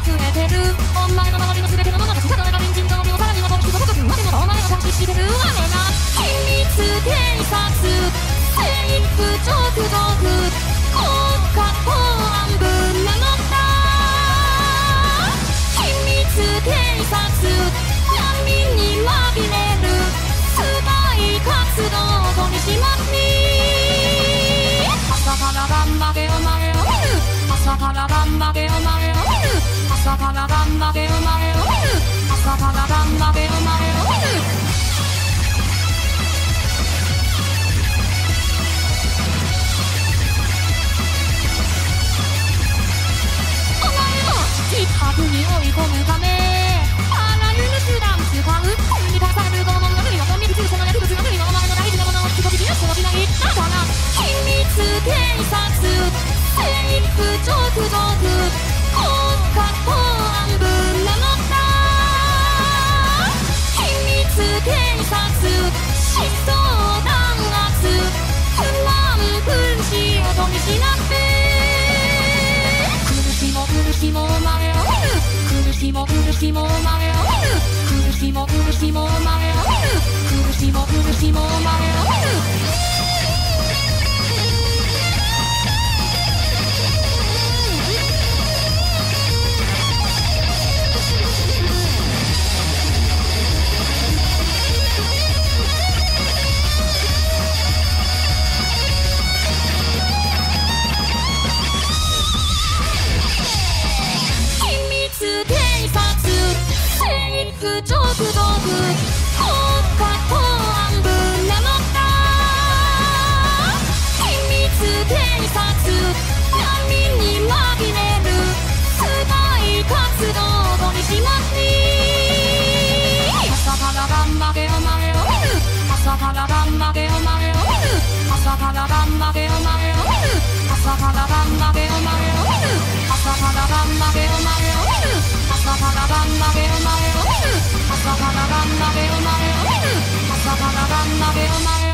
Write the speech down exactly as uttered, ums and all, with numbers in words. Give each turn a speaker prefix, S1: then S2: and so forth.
S1: 増えてる。お前の周りの全てのものが仕方ないが隣人同僚さらには取引所族までもお前が監視してるわねな。秘密警察制服直属国家公安部なのだ。秘密警察闇に紛れるスパイ活動取り締まり。朝から晩までお前を見る。朝から晩までお前を見る。朝から晩までお前を見る。朝から晩までお前を見る。お前を自白に追い込むためあらゆる手段使う。に出される拷問の無理をコンビニ中世の薬物の無理はお前の大事なものを引き飛びしよしない。だから秘密警察制服直属国家公安部なのだ。秘密警察思想弾圧不満分子を取り締まって苦しも苦しもお前を見る。苦しも苦しもお前を見る。苦しも苦しもお前を見る。苦しも苦しもお前を見る。直属国家公安部なのだ。秘密警察闇に紛れるスパイ活動取り締まり。朝から晩までお前を見る。朝から晩までお前を見る。朝から晩までお前を見る。朝から晩までお前を見る。朝から晩までお前を見る。朝から晩までお前を見る。朝から晩までお前を見る。朝から晩までお前を見る。